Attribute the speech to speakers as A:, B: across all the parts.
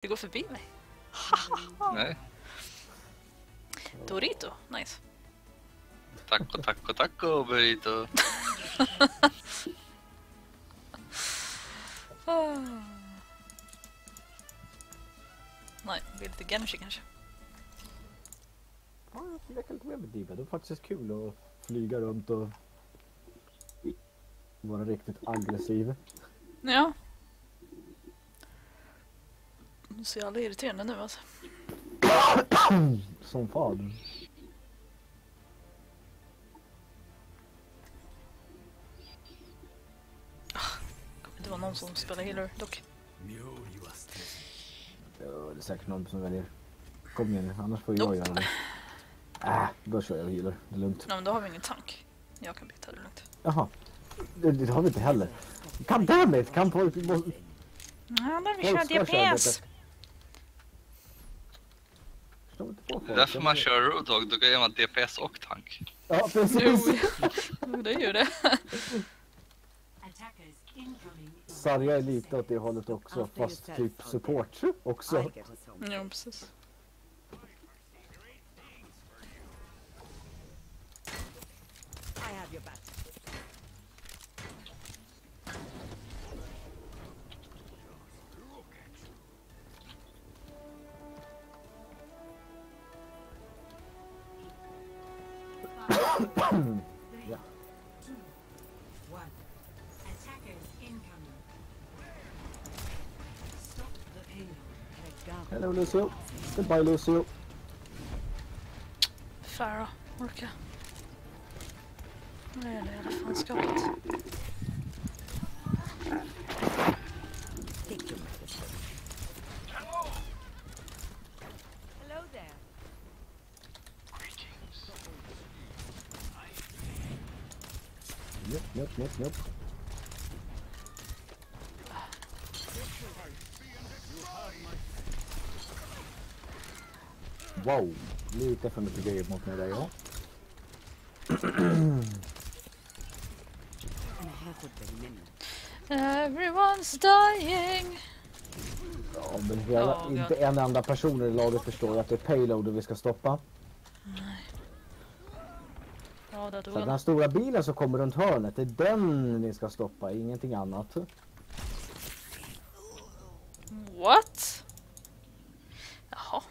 A: går förbi mig.
B: Nej.
A: Dorito, nice.
B: Taco, burito.
A: Nej, det blir lite Genshi kanske.
C: Ja, jag kan lite mer med Diva. Det är faktiskt kul att flyga runt och vara riktigt aggressiv.
A: Ja. Nu ser alla irriterande nu alltså.
C: Som fan.
A: Det var någon som spelar healer dock.
C: Ja, det är säkert någon som väljer. Kom igen, annars får jag göra det. Då kör jag healer. Det är lugnt.
A: Nej, men då har vi ingen tank. Jag kan byta det lugnt.
C: Jaha. Det har vi inte heller. Come damn it! Kan folk...
A: Ja, där vi kör DPS.
B: Det är därför man kör Roadhog, då gör man DPS och tank.
C: Ja, precis.
A: Jo, det gör det.
C: Sarja är lite åt det hållet också, fast typ support också.
A: Ja, precis.
C: Ja. Hello Lucio. Goodbye Lucio.
A: Farah, orka. Nej, det är jävla fanskapet.
D: Hello there.
C: Nope. Wow, lite för mycket grejer mot mig där, ja.
A: Everyone's dying.
C: Ja, men hela, inte en enda person i laget förstår att det är payloaden vi ska stoppa.
A: Nej. Ja, det
C: Så den här stora bilen som kommer runt hörnet, det är den ni ska stoppa, ingenting annat.
A: What? Jaha.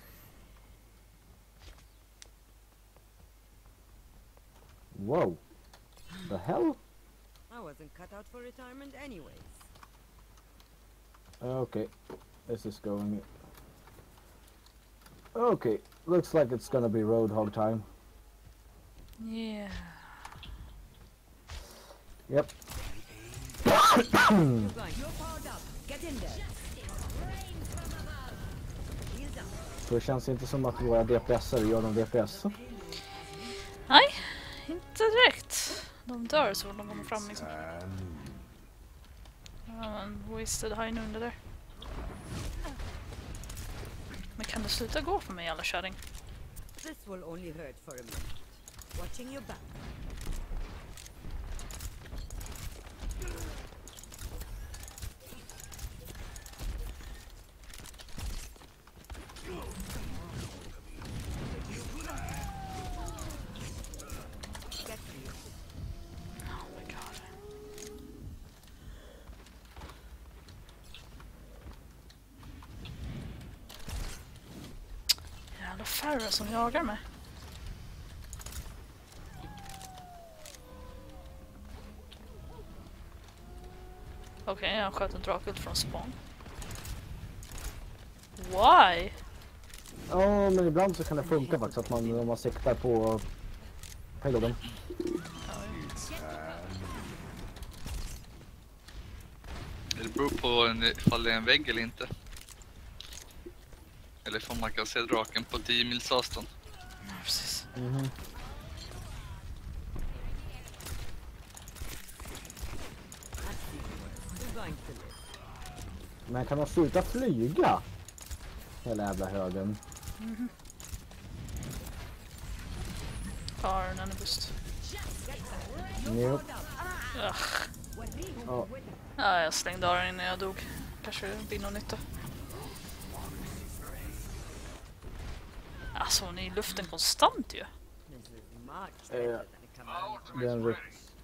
C: Wow. The hell?
D: I wasn't cut out for retirement anyways.
C: Okay. This is going... Okay. Looks like it's gonna be Roadhog time.
A: Yeah.
C: Yep.
D: You're powered up. Get in there.
C: Så det känns inte som att våra DPS-are gör någon DPS.
A: Nej, inte direkt. De dör så de kommer fram liksom. Ja, en wasted high nu under där. Men kan du sluta gå för mig alla kärring?
D: This will only hurt for a minute. Watching your back.
A: Jävla färre som jagar mig. Okej, jag sköt en drakult från spawn. Why?
C: Ja, men ibland så kan det funka faktiskt att man, om man siktar på payloaden.
B: Det beror på ifall det är en vägg eller inte. Eller ifall man kan se draken på 10 mils avstånd.
A: Ja, precis.
C: Men kan man sluta flyga? Hela jävla högen.
A: Har en boost.
C: Jo.
A: Ja, jag slängde av den innan jag dog. Kanske det blir någon nytta. Alltså hon är i luften konstant ju.
D: This is much better than a command.
C: Det är en ryck.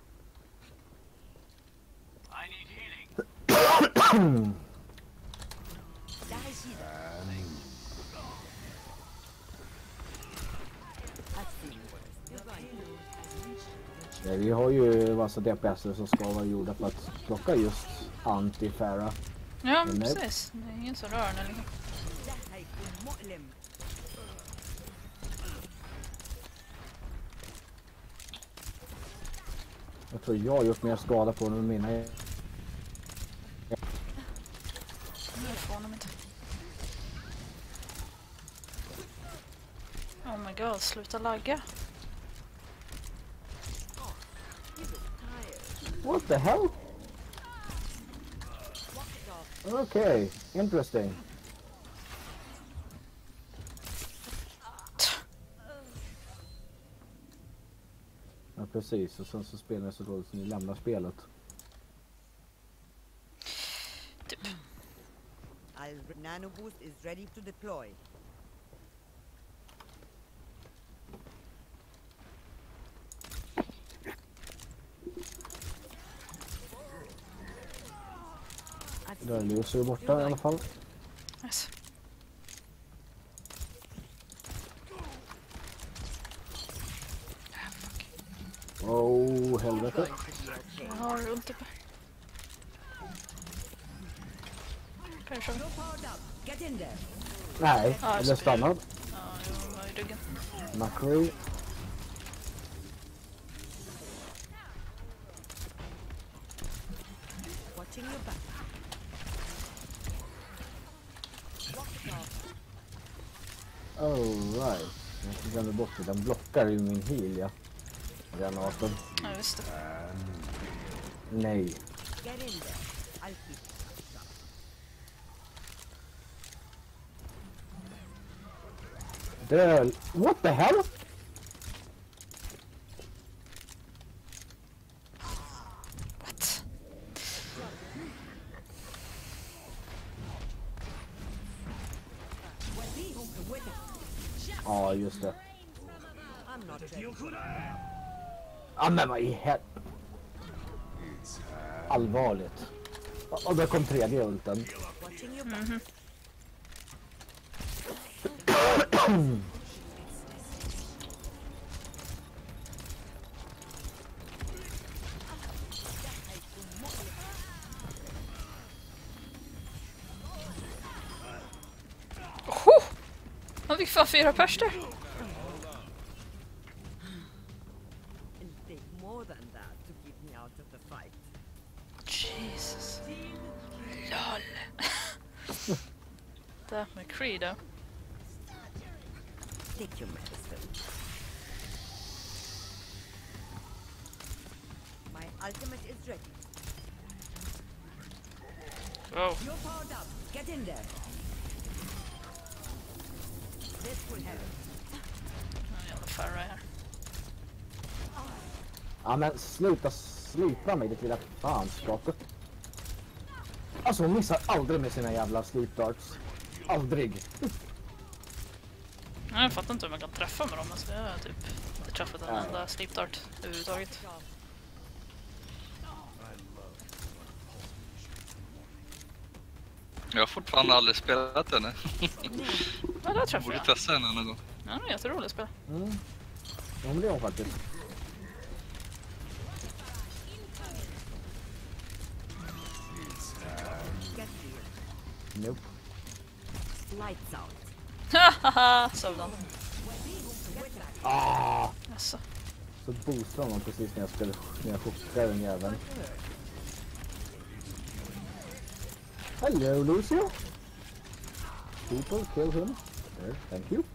C: Nej, vi har ju massa DPS som ska vara gjorda för att plocka just anti-Farah.
A: Ja, men precis. Det är ingen som rör den liksom.
C: Jag tror jag har gjort mer skada på den än mina.
A: Jag får honom inte. Oh my god, sluta lagga.
C: What the hell? Okay, interesting. Ja, precis. Och sen så spelar jag så dåligt så ni lämnar spelet.
A: Typ.
D: Nano boost is ready to deploy.
C: Där är Lucy borta i alla fall.
A: Yes.
C: Oh, helvete.
A: Jag har ult uppe. Kanske.
D: Get in there.
C: Nej,
A: Ja,
C: eller stannad.
A: Ja, jag var i ryggen.
C: McCree.
D: Watching your back.
C: Oh right. Jag glömde bort det. Den blockar ju min heal, ja. Granaten.
A: Ja, just det.
C: Nej.
D: Get in there. I'll keep.
C: Det är... What the hell?
A: What?
C: Ja, just det.
D: I'm not ready.
C: Ja, men vad i helvete. Allvarligt. Och där kom tredje ulten.
D: Watching your back.
A: Han fick fan 4 pers där.
D: It'll take more than that to keep me out of the fight.
A: Jesus. Lol. Det med McCree då.
D: Take your medicine. My ultimate is ready.
A: Wow.
D: You're powered up. Get in there. This will help.
A: Jävla Farah här.
C: Ja, men sluta slipa mig, det lilla fanskapet. Alltså hon missar aldrig med sina jävla sleep darts. Aldrig.
A: Jag fattar inte hur man kan träffa med dem. Alltså, jag har typ inte träffat en enda sleep dart överhuvudtaget.
B: Jag har fortfarande aldrig spelat henne.
A: Ja, där träffade
B: Borde
A: jag.
B: testa henne någon gång.
A: Ja, det är jätteroligt spel.
C: Ja, men det är hon faktiskt.
D: Get here.
C: Nope.
D: Lights out.
A: Hahaha, sådan.
C: Ah!
A: Jaså.
C: Så boostar honom precis när jag chockar den jäveln. Hello, Lucio. People kill him. There, thank you.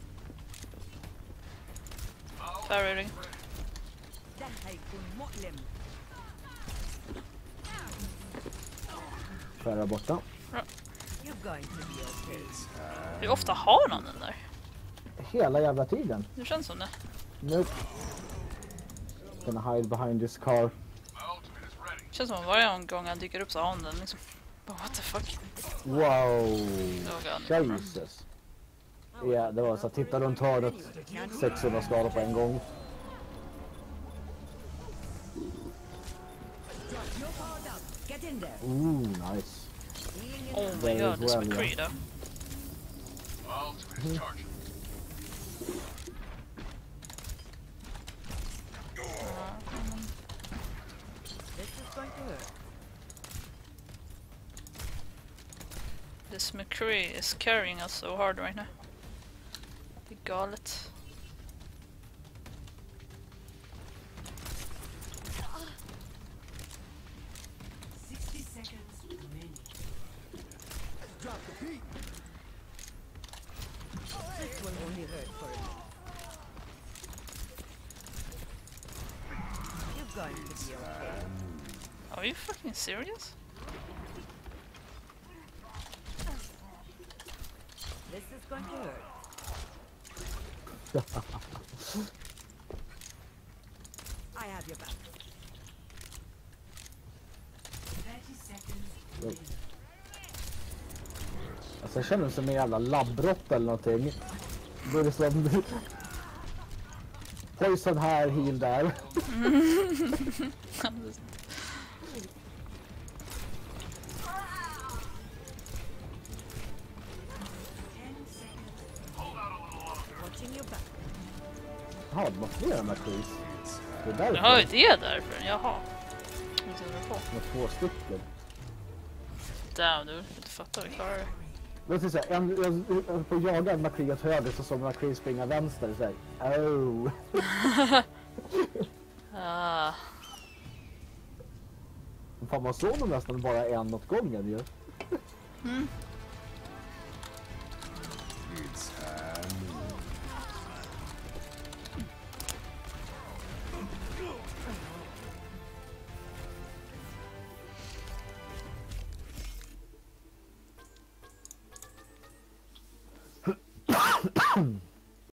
A: Farah ring.
D: ده هيكون مؤلم.
C: Farah borta.
D: You're going to be okay.
A: Hur ofta har han den där?
C: Hela jävla tiden.
A: Det känns som det.
C: Nope. Gonna hide behind this car.
A: Det känns som att varje gång han dyker upp så har han den liksom. Bara, what the fuck?
C: Wow.
A: Oh god.
C: Jesus. Ja, det var så att titta runt hörnet 600 skador på en gång. Ooh, nice.
A: Oh my god, det är som McCree där. This McCree is carrying us so hard right now. Det är galet. Are you fucking serious?
D: This is going to hurt. I have your back.
E: 30 seconds.
C: Alltså jag känner mig som en jävla labbrott eller någonting. Då är det som... Poison här, heal där. Jaha, det var flera McCrees. Det är därför.
A: Jaha, det är därför. Jaha. Vad tror du på?
C: Med 2 stycken.
A: Damn, du inte fattar vi klarar det.
C: Det är så här, jag får jaga en McCree åt höger så som McCree springer vänster och säger oh.
A: Ah.
C: Fan, man såg nog nästan bara en åt gången ju.
A: Mm.